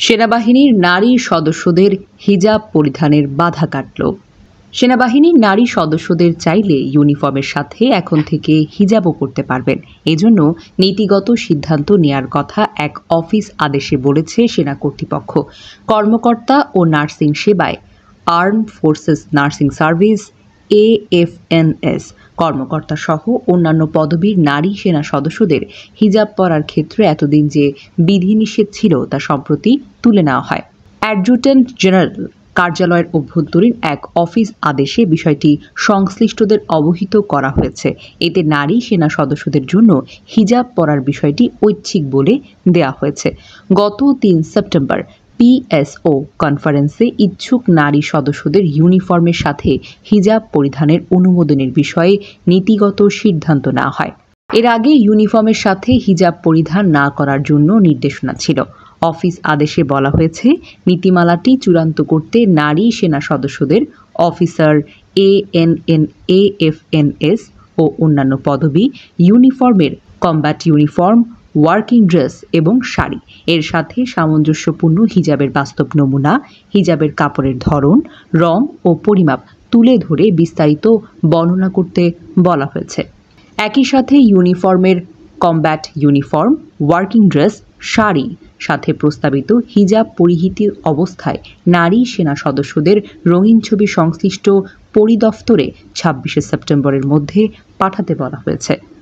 সেনাবাহিনীর নারী সদস্যদের হিজাব পরিধানের বাধা কাটল। সেনাবাহিনীর নারী সদস্যদের চাইলে ইউনিফর্মের সাথে এখন থেকে হিজাবও করতে পারবেন। এজন্য নীতিগত সিদ্ধান্ত নেয়ার কথা এক অফিস আদেশে বলেছে সেনা কর্তৃপক্ষ। কর্মকর্তা ও নার্সিং সেবায় armed forces nursing service AFNS কর্মকর্তা সহ অন্যান্য পদবীর নারী সেনা সদস্যদের হিজাব পরার ক্ষেত্রে এতদিন যে বিধিনিষেধ ছিল তা সম্প্রতি তুলে নেওয়া হয়। অ্যাডজুট্যান্ট জেনারেল কার্যালয়ের অভ্যন্তরীণ এক অফিস আদেশে বিষয়টি সংশ্লিষ্টদের অবহিত করা হয়েছে। এতে নারী সেনা সদস্যদের জন্য হিজাব পরার বিষয়টি ঐচ্ছিক বলে দেয়া হয়েছে। গত ৩ সেপ্টেম্বর PSO কনফারেন্সে ইচ্ছুক নারী সদস্যদের ইউনিফর্মের সাথে হিজাব পরিধানের অনুমোদনের বিষয়ে নীতিগত সিদ্ধান্ত নেওয়া হয়। এর আগে ইউনিফর্মের সাথে হিজাব পরিধান না করার জন্য নির্দেশনা ছিল। অফিস আদেশে বলা হয়েছে, নীতিমালাটি চূড়ান্ত করতে নারী সেনা সদস্যদের অফিসার ANN AFNS ও অন্যান্য পদবি ইউনিফর্মের কমব্যাট ইউনিফর্ম, ওয়ার্কিং ড্রেস এবং শাড়ি এর সাথে সামঞ্জস্যপূর্ণ হিজাবের বাস্তব নমুনা, হিজাবের কাপড়ের ধরন, রং ও পরিমাপ তুলে ধরে বিস্তারিত বর্ণনা করতে বলা হয়েছে। একই সাথে ইউনিফর্মের combat uniform, working dress, sari সাথে প্রস্তাবিত হিজাব পরিহিত অবস্থায় নারী সেনা সদস্যদের রঙিন ছবি সংশ্লিষ্ট পরিদফতরে ২৬ সেপ্টেম্বরের মধ্যে পাঠাতে বলা হয়েছে।